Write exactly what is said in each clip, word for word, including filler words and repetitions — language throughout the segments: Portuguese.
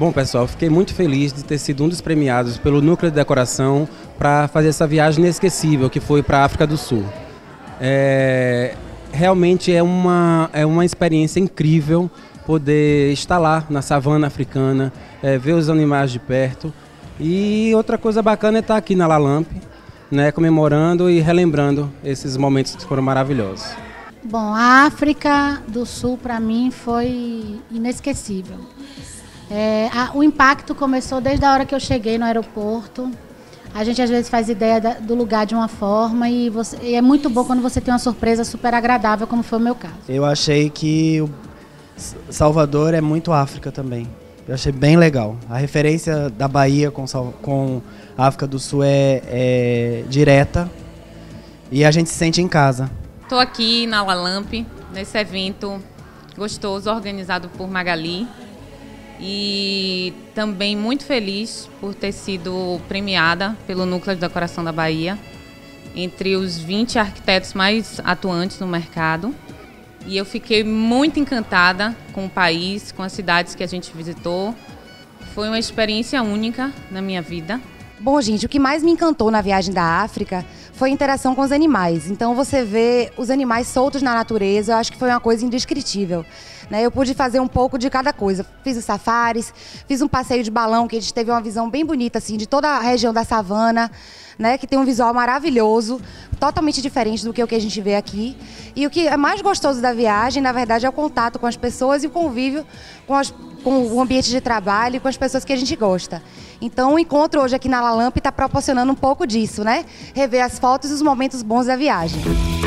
Bom, pessoal, fiquei muito feliz de ter sido um dos premiados pelo Núcleo de Decoração para fazer essa viagem inesquecível que foi para a África do Sul. É, realmente é uma, é uma experiência incrível poder estar lá na savana africana, é, ver os animais de perto. E outra coisa bacana é estar aqui na LALAMP, né, comemorando e relembrando esses momentos que foram maravilhosos. Bom, a África do Sul para mim foi inesquecível. É, a, o impacto começou desde a hora que eu cheguei no aeroporto. A gente às vezes faz ideia da, do lugar de uma forma e, você, e é muito bom quando você tem uma surpresa super agradável, como foi o meu caso. Eu achei que o Salvador é muito África também. Eu achei bem legal. A referência da Bahia com, com a África do Sul é, é direta e a gente se sente em casa. Estou aqui na LALAMP, nesse evento gostoso, organizado por Magali. E também muito feliz por ter sido premiada pelo Núcleo de Decoração da Bahia, entre os vinte arquitetos mais atuantes no mercado. E eu fiquei muito encantada com o país, com as cidades que a gente visitou. Foi uma experiência única na minha vida. Bom, gente, o que mais me encantou na viagem da África foi a interação com os animais. Então você vê os animais soltos na natureza, eu acho que foi uma coisa indescritível. Né? Eu pude fazer um pouco de cada coisa. Fiz os safaris, fiz um passeio de balão, que a gente teve uma visão bem bonita assim, de toda a região da savana, né? Que tem um visual maravilhoso, totalmente diferente do que o que a gente vê aqui. E o que é mais gostoso da viagem, na verdade, é o contato com as pessoas e o convívio com, as, com o ambiente de trabalho e com as pessoas que a gente gosta. Então o encontro hoje aqui na LALAMP está proporcionando um pouco disso, né? Rever as fotos e os momentos bons da viagem.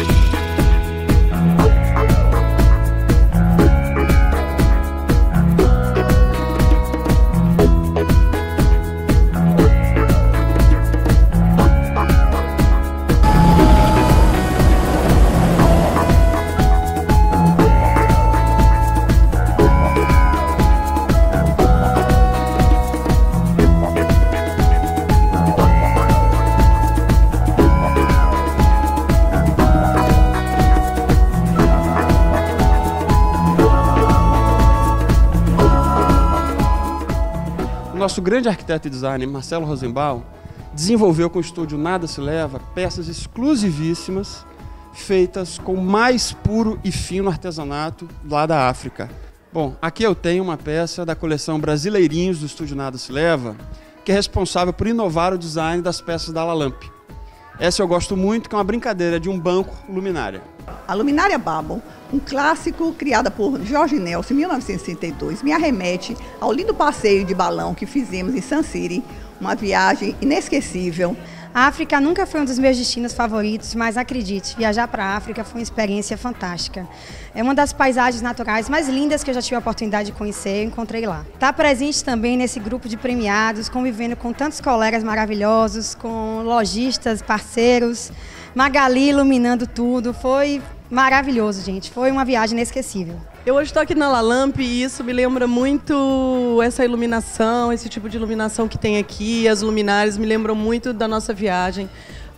Nosso grande arquiteto e designer, Marcelo Rosenbaum, desenvolveu com o estúdio Nada Se Leva peças exclusivíssimas, feitas com o mais puro e fino artesanato lá da África. Bom, aqui eu tenho uma peça da coleção Brasileirinhos do estúdio Nada Se Leva, que é responsável por inovar o design das peças da LALAMP. Essa eu gosto muito, que é uma brincadeira de um banco luminária. A luminária Babel, um clássico criada por Jorge Nelson em mil novecentos e sessenta e dois, me arremete ao lindo passeio de balão que fizemos em Sun City, uma viagem inesquecível. A África nunca foi um dos meus destinos favoritos, mas acredite, viajar para a África foi uma experiência fantástica. É uma das paisagens naturais mais lindas que eu já tive a oportunidade de conhecer, eu encontrei lá. Está presente também nesse grupo de premiados, convivendo com tantos colegas maravilhosos, com lojistas, parceiros, Magali iluminando tudo, foi maravilhoso, gente, foi uma viagem inesquecível. Eu hoje estou aqui na LALAMP e isso me lembra muito essa iluminação, esse tipo de iluminação que tem aqui, as luminárias me lembram muito da nossa viagem.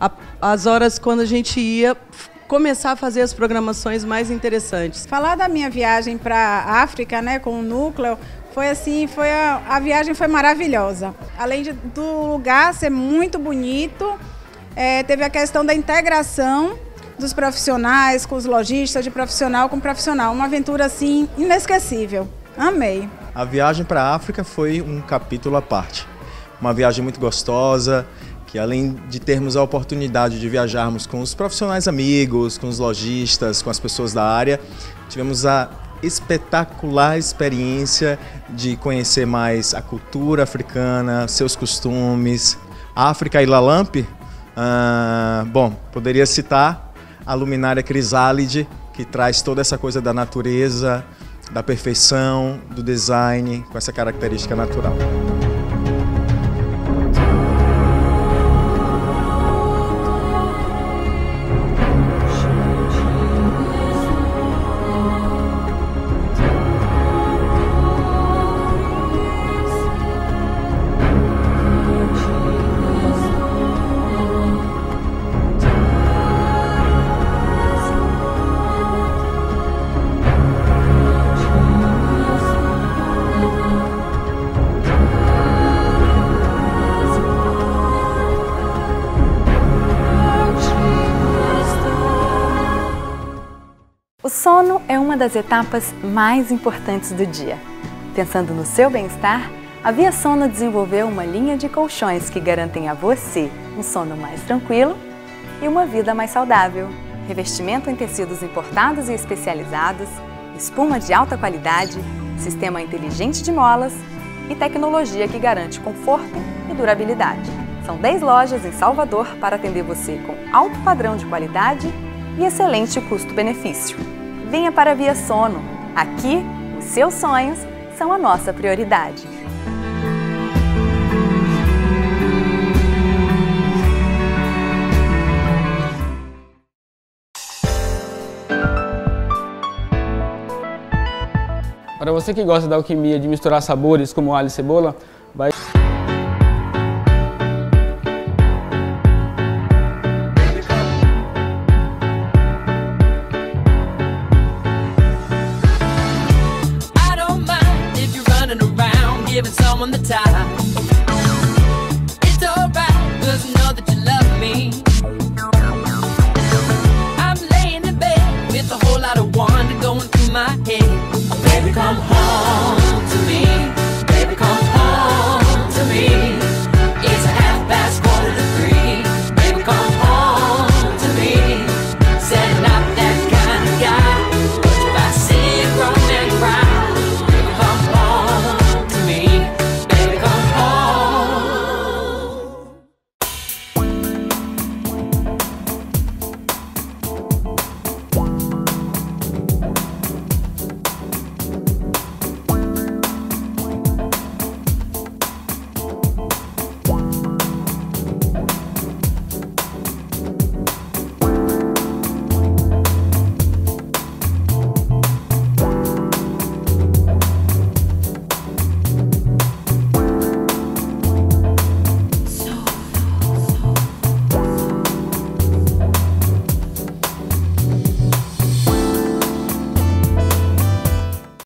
As horas quando a gente ia começar a fazer as programações mais interessantes. Falar da minha viagem para a África, né, com o núcleo, foi assim, foi a, a viagem foi maravilhosa. Além de, do lugar ser muito bonito, é, teve a questão da integração dos profissionais com os lojistas, de profissional com profissional. Uma aventura assim inesquecível. Amei. A viagem para a África foi um capítulo à parte. Uma viagem muito gostosa, que além de termos a oportunidade de viajarmos com os profissionais amigos, com os lojistas, com as pessoas da área, tivemos a espetacular experiência de conhecer mais a cultura africana, seus costumes. África e LALAMP, ah, bom, poderia citar a luminária Crisálide, que traz toda essa coisa da natureza, da perfeição, do design, com essa característica natural. uma das etapas mais importantes do dia. Pensando no seu bem-estar, a Via Sono desenvolveu uma linha de colchões que garantem a você um sono mais tranquilo e uma vida mais saudável. Revestimento em tecidos importados e especializados, espuma de alta qualidade, sistema inteligente de molas e tecnologia que garante conforto e durabilidade. São dez lojas em Salvador para atender você com alto padrão de qualidade e excelente custo-benefício. Venha para a Via Sono. Aqui, os seus sonhos são a nossa prioridade. Para você que gosta da alquimia de misturar sabores como alho e cebola, vai...